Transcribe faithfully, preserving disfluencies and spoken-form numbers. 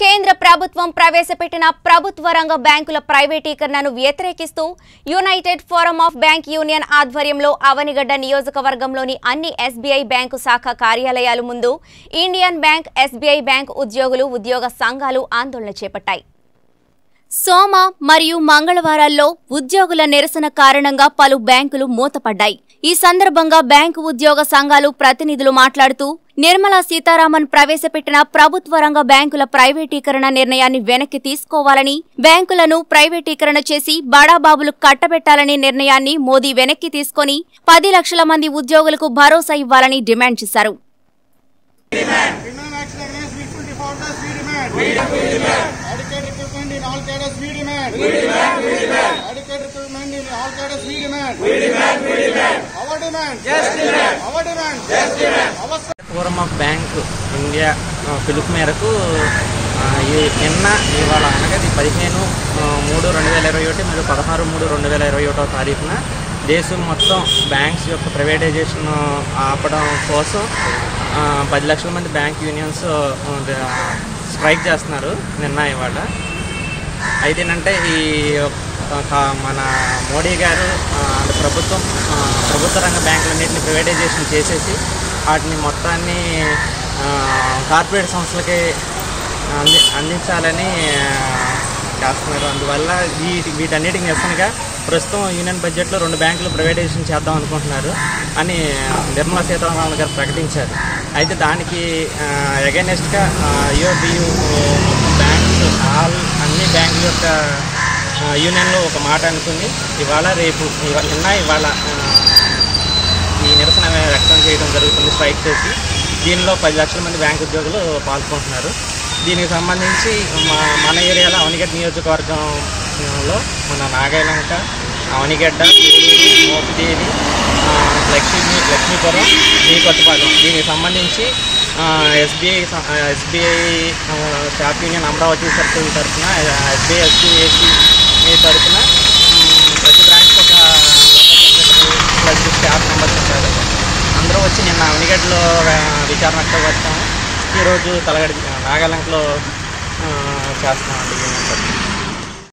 కేంద్ర ప్రభుత్వం ప్రవేశపెట్టిన ప్రభుత్వ రంగ బ్యాంకుల ప్రైవేటీకరణను వ్యతిరేకిస్తూ United forum of bank union ఆధ్వర్యంలో అవనిగడ్డ నియోజకవర్గంలోని అన్ని ఎస్బీఐ బ్యాంకు శాఖ కార్యాలయాల ముందు ఇండియన్ బ్యాంక్, ఎస్బీఐ బ్యాంక్ ఉద్యోగులు, ఉద్యోగ సంఘాలు ఆందోళన చేపట్టాయి. సోమ మరియు మంగళవారాల్లో ఉద్యోగుల నిరసన కారణంగా పలు బ్యాంకులు మూతపడ్డాయి. ఈ సందర్భంగా బ్యాంకు ఉద్యోగ సంఘాలు ప్రతినిధులు మాట్లాడుతూ నిర్మలా సీతారామన్ ప్రవేశపెట్టిన ప్రభుత్వ రంగ బ్యాంకుల ప్రైవేటీకరణ నిర్ణయాన్ని వెనక్కి తీసుకోవాలని, బ్యాంకులను ప్రైవేటీకరణ చేసి బడాబాబులు కట్టబెట్టాలనే నిర్ణయాన్ని మోదీ వెనక్కి తీసుకుని పది లక్షల మంది ఉద్యోగులకు భరోసా ఇవ్వాలని డిమాండ్ చేశారు. ఫోరం ఆఫ్ బ్యాంక్ ఇండియా పిలుపు మేరకు నిన్న ఇవాళ అనగా పదిహేను మూడు రెండు వేల ఇరవై ఒకటి మరియు పదహారు మూడు రెండు వేల ఇరవై ఒకటో తారీఖున దేశం మొత్తం బ్యాంక్స్ యొక్క ప్రైవేటైజేషన్ ఆపడం కోసం పది లక్షల మంది బ్యాంక్ యూనియన్స్ స్ట్రైక్ చేస్తున్నారు నిన్న ఇవాళ. అయితేనంటే ఈ మన మోడీ గారు ప్రభుత్వం ప్రభుత్వ రంగ బ్యాంకులన్నింటినీ ప్రైవేటైజేషన్ చేసేసి వాటిని మొత్తాన్ని కార్పొరేట్ సంస్థలకి అంది అందించాలని చేస్తున్నారు. అందువల్ల వీటి వీటన్నిటికి నిరసనగా ప్రస్తుతం యూనియన్ బడ్జెట్లో రెండు బ్యాంకులు ప్రైవేటైజేషన్ చేద్దాం అనుకుంటున్నారు అని నిర్మలా సీతారామన్ గారు ప్రకటించారు. అయితే దానికి అగైనెస్ట్గా యూబియు బ్యాంక్స్ ఆల్ అన్ని బ్యాంకుల యొక్క యూనియన్లో ఒక మాట అనుకుని ఇవాళ రేపు ఇవాళ నిన్న ఇవాళ ఈ నిరసన వ్యక్తం చేయడం జరుగుతుంది స్ట్రైక్ చేసి. దీనిలో పది లక్షల మంది బ్యాంకు ఉద్యోగులు పాల్గొంటున్నారు. దీనికి సంబంధించి మా మన ఏరియాలో అవనిగడ్డ నియోజకవర్గంలో మన నాగాయలంక, అవనిగడ్డ, మోపిదేవి, లక్ష్మీ లక్ష్మీపురం, శ్రీకొత్తపాలెం దీనికి సంబంధించి SBI SBI staff union Amaravati circle తరఫున ఎస్బీఐ ఎస్బీఐసి తరఫున ప్రతి బ్రాంచ్ ఒక ప్లస్ స్టాఫ్ మెంబర్స్ ఉంటారు. అందరూ వచ్చి నిన్న అవనిగడ్డలో విచారణకు వచ్చాము. ఈరోజు తలగడి నాగాలంకలో చేస్తున్నామండి యూనియన్ తరఫున.